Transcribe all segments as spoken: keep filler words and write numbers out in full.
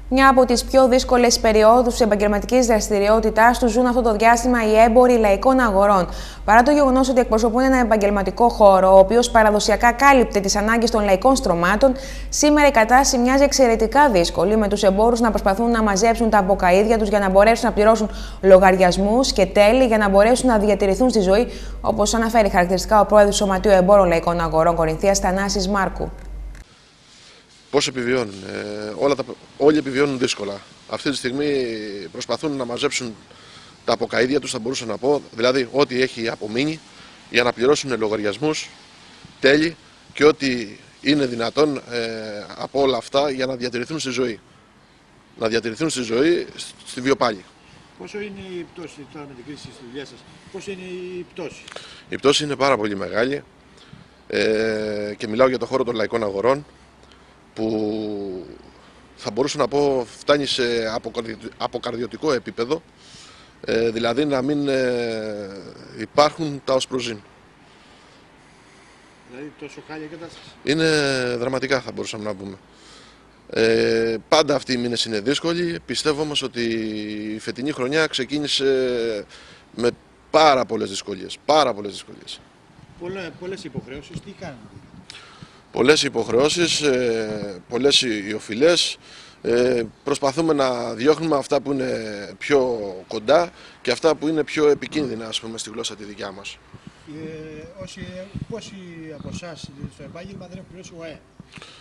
Μια από τις πιο δύσκολες περιόδους της επαγγελματικής δραστηριότητάς τους ζουν αυτό το διάστημα οι έμποροι λαϊκών αγορών. Παρά το γεγονός ότι εκπροσωπούν ένα επαγγελματικό χώρο, ο οποίος παραδοσιακά κάλυπτε τις ανάγκες των λαϊκών στρωμάτων, σήμερα η κατάσταση μοιάζει εξαιρετικά δύσκολη, με τους εμπόρους να προσπαθούν να μαζέψουν τα αποκαΐδια τους για να μπορέσουν να πληρώσουν λογαριασμούς και τέλη για να μπορέσουν να διατηρηθούν στη ζωή, όπως αναφέρει χαρακτηριστικά ο πρόεδρος του Σωματείου Εμπόρων Λαϊκών Αγορών Κορινθίας, Θανάσης Μάρκου. Πώς επιβιώνουν. Ε, όλα τα, όλοι επιβιώνουν δύσκολα. Αυτή τη στιγμή προσπαθούν να μαζέψουν τα αποκαΐδια τους, θα μπορούσα να πω, δηλαδή ό,τι έχει απομείνει για να πληρώσουν λογαριασμούς, τέλη και ό,τι είναι δυνατόν ε, από όλα αυτά για να διατηρηθούν στη ζωή. Να διατηρηθούν στη ζωή, στη βιοπάλη. Πόσο είναι η πτώση τώρα με την κρίση στη δουλειά σας, πόσο είναι η πτώση? Η πτώση είναι πάρα πολύ μεγάλη ε, και μιλάω για το χώρο των λαϊκών αγορών, που θα μπορούσα να πω φτάνει σε αποκαρδιωτικό επίπεδο, ε, δηλαδή να μην ε, υπάρχουν τα ως προζήν. Δηλαδή τόσο χάλια κατάσταση? Είναι δραματικά, θα μπορούσαμε να πούμε. Ε, πάντα αυτοί οι μήνες είναι δύσκολοι, πιστεύω όμως ότι η φετινή χρονιά ξεκίνησε με πάρα πολλές δυσκολίες, πάρα πολλές δυσκολίες. Πολλές, πολλές υποχρεώσεις, τι κάνουν? Πολλές υποχρεώσεις, πολλές οι οφειλές. Προσπαθούμε να διώχνουμε αυτά που είναι πιο κοντά και αυτά που είναι πιο επικίνδυνα, ας πούμε, στη γλώσσα τη δικιά μας. Ε, όσοι, πόσοι από εσάς στο επάγγελμα δεν έχουν πληρώσει ο ΑΕ?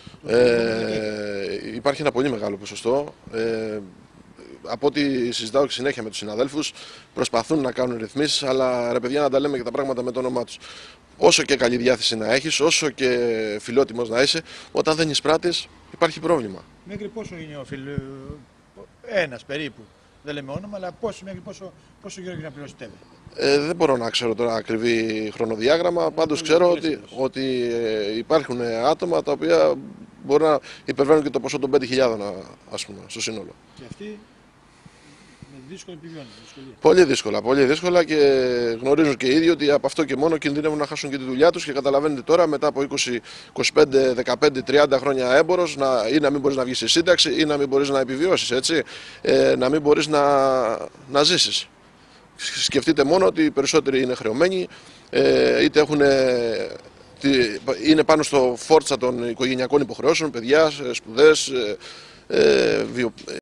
Ε, υπάρχει ένα πολύ μεγάλο ποσοστό. Ε, από ό,τι συζητάω και συνέχεια με τους συναδέλφους, προσπαθούν να κάνουν ρυθμίσεις, αλλά ρε παιδιά, να τα λέμε και τα πράγματα με το όνομά τους. Όσο και καλή διάθεση να έχεις, όσο και φιλότιμος να είσαι, όταν δεν εισπράττεις υπάρχει πρόβλημα. Μέχρι πόσο είναι ο φιλ... ένας περίπου, δεν λέμε όνομα, αλλά πόσο, μέχρι πόσο, πόσο γύρω να πληρώσει τέλη? Ε, δεν μπορώ να ξέρω τώρα ακριβή χρονοδιάγραμμα, πάντως ξέρω ότι, ότι υπάρχουν άτομα τα οποία μπορεί να υπερβαίνουν και το ποσό των πέντε χιλιάδων, ας πούμε, στο σύνολο. Και αυτοί δύσκολα επιβιώνουν? Πολύ δύσκολα, πολύ δύσκολα και γνωρίζουν και οι ίδιοι ότι από αυτό και μόνο κινδυνεύουν να χάσουν και τη δουλειά τους και καταλαβαίνετε τώρα μετά από είκοσι, είκοσι πέντε, δεκαπέντε, τριάντα χρόνια έμπορος να, ή να μην μπορείς να βγεις σε σύνταξη ή να μην μπορείς να επιβιώσεις, έτσι, ε, να μην μπορείς να, να ζήσεις. Σκεφτείτε μόνο ότι οι περισσότεροι είναι χρεωμένοι, ε, είτε έχουν, είναι πάνω στο φόρτσα των οικογενειακών υποχρεώσεων, παιδιά, σπουδές, ε, ε, βιο,